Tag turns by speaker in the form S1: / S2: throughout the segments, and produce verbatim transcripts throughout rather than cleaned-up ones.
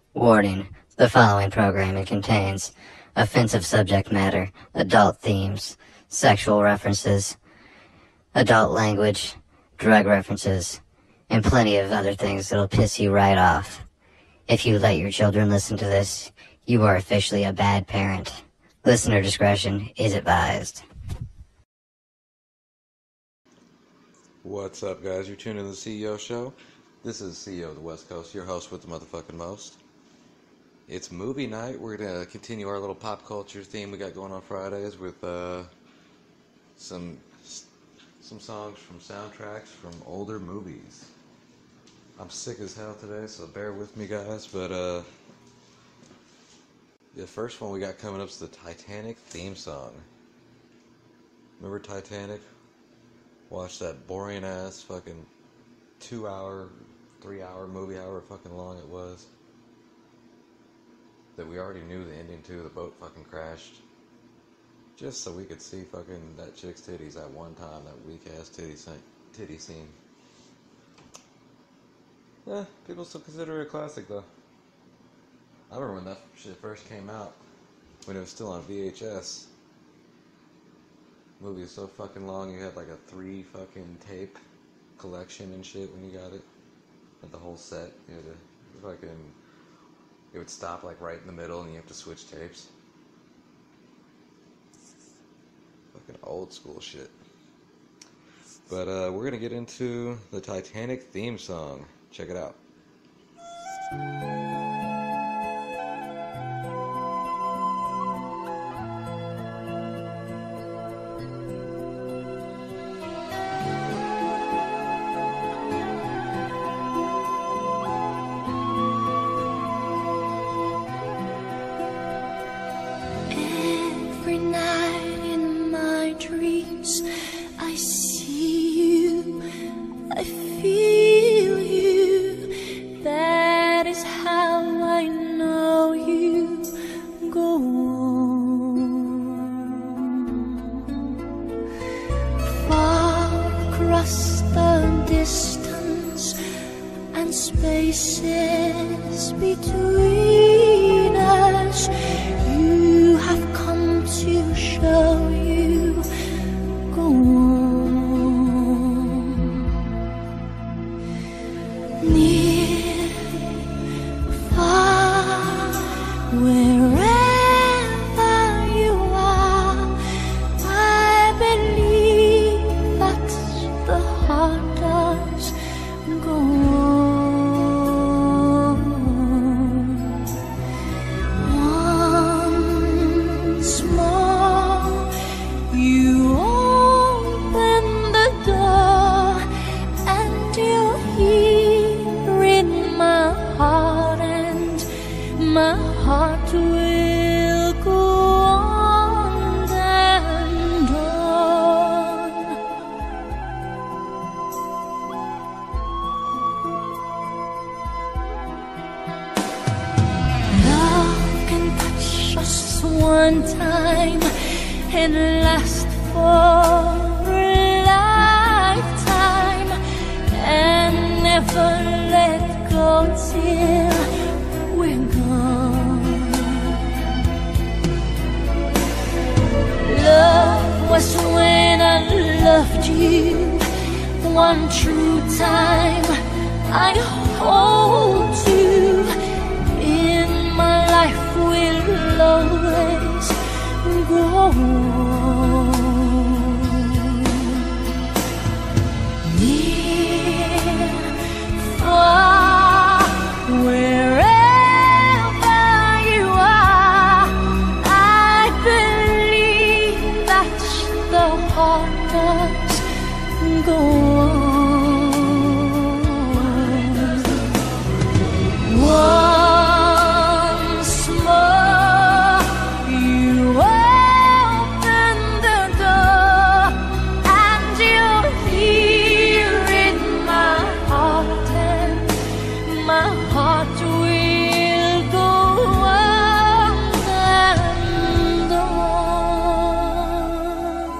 S1: Warning: the following programming contains offensive subject matter, adult themes, sexual references, adult language, drug references, and plenty of other things that'll piss you right off. If you let your children listen to this, you are officially a bad parent. Listener discretion is advised.
S2: What's up, guys? You're tuning to the C E O Show. This is C E O of the West Coast, your host with the motherfucking most. It's movie night. We're going to continue our little pop culture theme we got going on Fridays with uh, some some songs from soundtracks from older movies. I'm sick as hell today, so bear with me, guys. But uh, the first one we got coming up is the Titanic theme song. Remember Titanic? Watch that boring ass fucking two hour, three hour movie, however fucking long it was. That we already knew the ending to. The boat fucking crashed. Just so we could see fucking that chick's titties at one time. That weak ass titty, titty scene. Yeah, people still consider it a classic though. I remember when that shit first came out. When it was still on V H S. Movie was so fucking long, you had like a three fucking tape collection and shit when you got it. Had the whole set. You had to fucking... It would stop like right in the middle and you have to switch tapes. Fucking old school shit. But uh, we're gonna get into the Titanic theme song. Check it out.
S3: Spaces between us, you have come to show you. Go on, near, far, wherever you are. I believe that the heart does go on. My heart will go on and on. Love can touch us one time and last for a lifetime and never let go till we're gone. Love was when I loved you one true time. I hold you in my life, will always go on. Near, far, wherever heart does go on. Once more, you open the door, and you're here in my heart, and my heart will go on and on.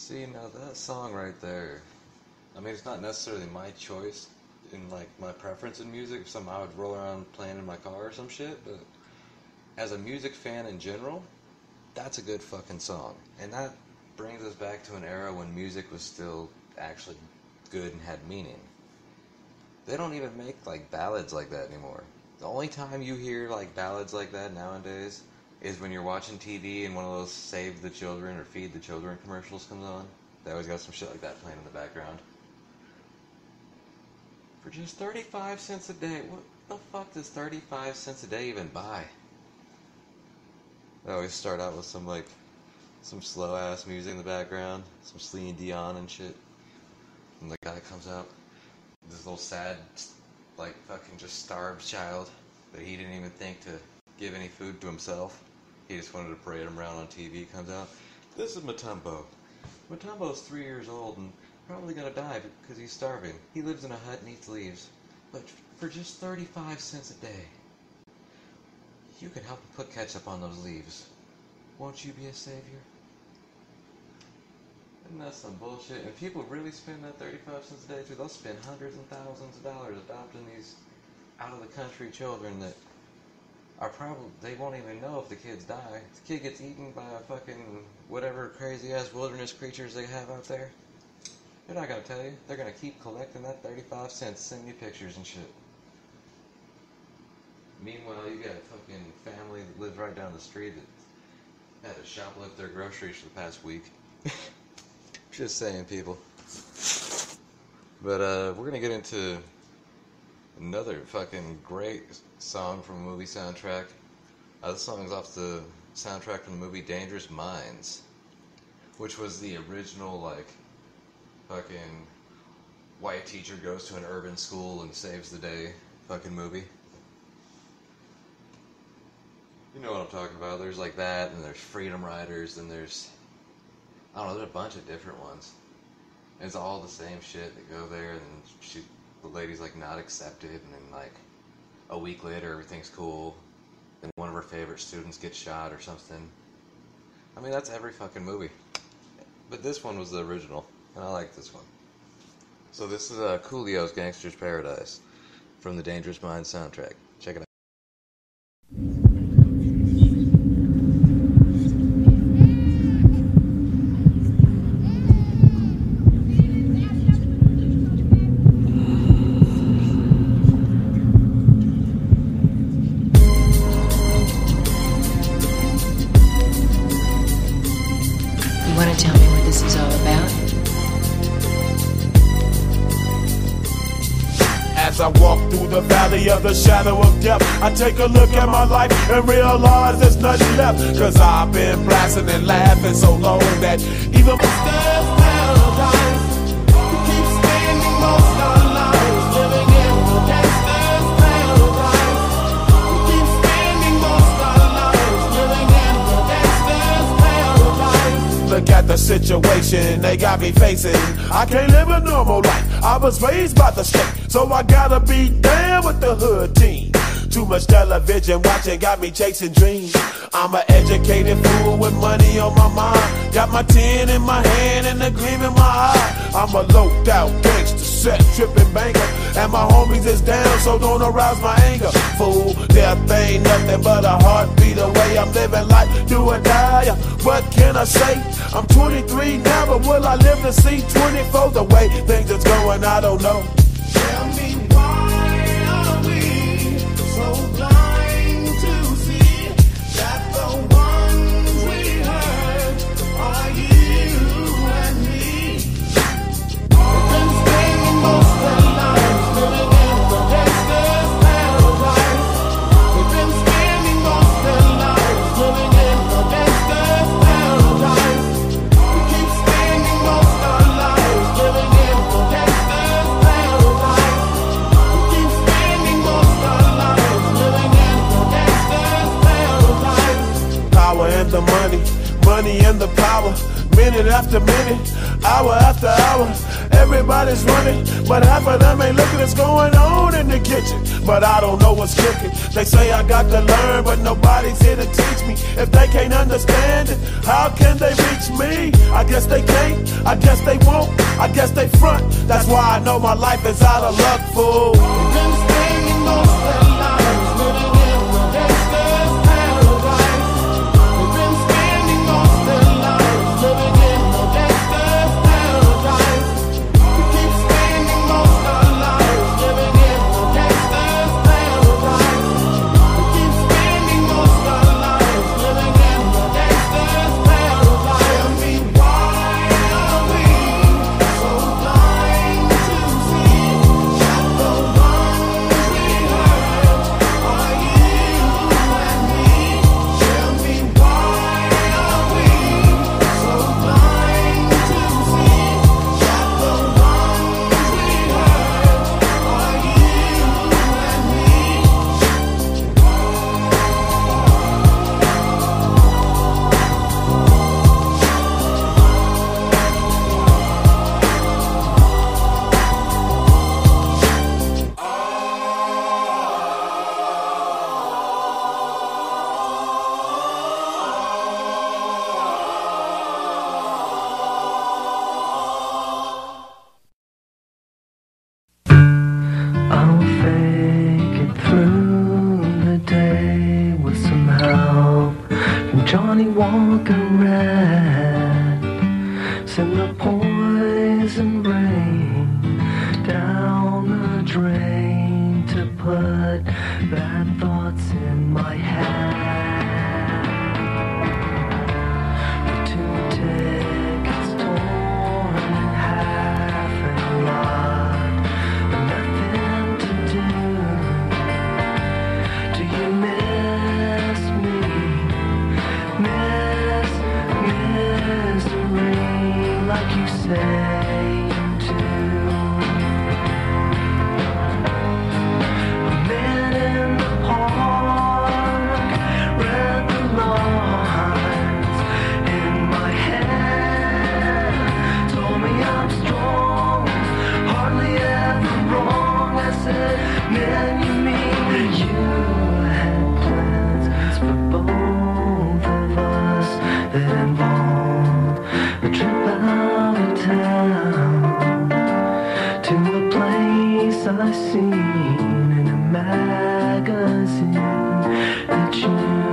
S2: See, now that song right there, I mean, it's not necessarily my choice in, like, my preference in music, if something I would roll around playing in my car or some shit, but as a music fan in general, that's a good fucking song. And that brings us back to an era when music was still actually good and had meaning. They don't even make, like, ballads like that anymore. The only time you hear, like, ballads like that nowadays is when you're watching T V and one of those Save the Children or Feed the Children commercials comes on. They always got some shit like that playing in the background. For just thirty-five cents a day, what the fuck does thirty-five cents a day even buy? They always start out with some, like, some slow-ass music in the background, some Celine Dion and shit. And the guy comes out, this little sad, like, fucking just starved child that he didn't even think to give any food to himself. He just wanted to parade him around on T V. Comes out, this is Mutombo. Mutombo's three years old and probably gonna die because he's starving. He lives in a hut and eats leaves. But for just thirty-five cents a day, you can help him put ketchup on those leaves. Won't you be a savior? Isn't that some bullshit? And people really spend that thirty-five cents a day too. They'll spend hundreds and thousands of dollars adopting these out-of-the-country children that are probably, they won't even know if the kids die. If the kid gets eaten by a fucking whatever crazy-ass wilderness creatures they have out there, they're not going to tell you. They're going to keep collecting that thirty-five cents, send you pictures and shit. Meanwhile, you got a fucking family that lives right down the street that had to shoplift their groceries for the past week. Just saying, people. But uh, we're gonna get into another fucking great song from a movie soundtrack. Uh, this song is off the soundtrack from the movie Dangerous Minds, which was the original, like, fucking white teacher goes to an urban school and saves the day fucking movie. You know what I'm talking about. There's like that, and there's Freedom Riders, and there's, I don't know, there's a bunch of different ones. And it's all the same shit. They go there, and she, the lady's like not accepted, and then like a week later everything's cool. Then one of her favorite students gets shot or something. I mean, that's every fucking movie. But this one was the original, and I like this one. So this is uh, Coolio's Gangster's Paradise from the Dangerous Minds soundtrack. Check it out.
S4: As I walk through the valley of the shadow of death, I take a look at my life and realize there's nothing left. Cause I've been blasting and laughing so long that even stairs paradise, we keep spending most our lives living in the gangster's paradise. We keep spending most our lives living in the gangster's paradise. Look at the situation they got me facing. I can't live a normal life. I was raised by the state, so I gotta be down with the hood team. Too much television watching got me chasing dreams. I'm an educated fool with money on my mind. Got my tin in my hand and a gleam in my eye. I'm a loped out gangster, set tripping banker, and my homies is down, so don't arouse my anger. Fool, death ain't nothing but a heartbeat away. I'm living life, do or die. What can I say? I'm twenty-three now, but will I live to see twenty-four? The way things is going, I don't know. Tell me why are we so blind to see that the ones we hurt are you and me? We've been spending most of our lives living in the gangster's paradise. We've been spending most of our lives living in the gangster's paradise. We keep spending most of our lives living in the gangster's paradise. We keep spending most of our lives living in the gangster's paradise. Power and the money, money and the power. Minute after minute, hour after hour. Every everybody's running, but half of them ain't looking what's going on in the kitchen. But I don't know what's cooking. They say I got to learn, but nobody's here to teach me. If they can't understand it, how can they reach me? I guess they can't, I guess they won't, I guess they front. That's why I know my life is out of luck, fool. We've been spending most of their lives living in a gangster's paradise. We've been spending most of their lives living in a gangster's paradise. We keep spending most of our lives living in a gangster's paradise. We keep spending most of our lives living in a gangster's paradise. Tell me why are we so blind to see that the ones we hurt are you and me? Tell me why are we so blind to see that the ones we hurt are you and me?
S5: I'll fake it through the day with some help from Johnny Walker Red. Send the poison rain down the drain to put bad thoughts in my head. The two tickets torn in half and locked, nothing to do. Do you miss me? Miss misery like you say you do. A man in the park read the lines in my head, told me I'm strong, hardly ever wrong. I said, man, you mean you had plans for both of us that involved a trip out of town to a place I seen in a magazine that you